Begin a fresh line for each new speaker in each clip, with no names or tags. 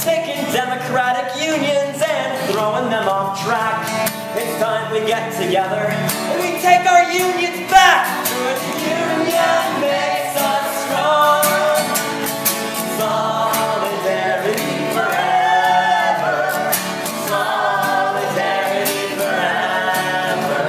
taking democratic unions and throwing them off track. It's time we get together and we take our unions back. Good union makes us strong. Solidarity forever. Solidarity forever.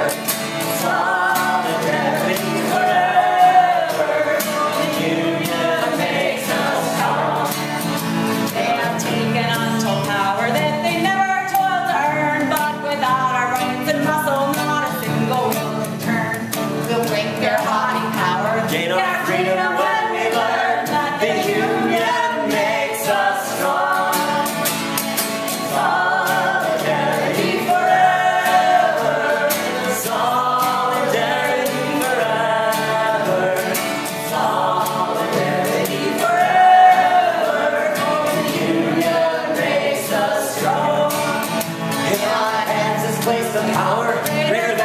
Solidarity forever. The union makes us strong.
They have taken untold power that they never toiled to earn, but without our rights and muscle, not a single will return. We'll break their haughty power,
Gain our freedom when we learn that the union makes us strong. Solidarity forever. Solidarity forever. Solidarity forever. The union makes us strong. In our hands is placed the power greater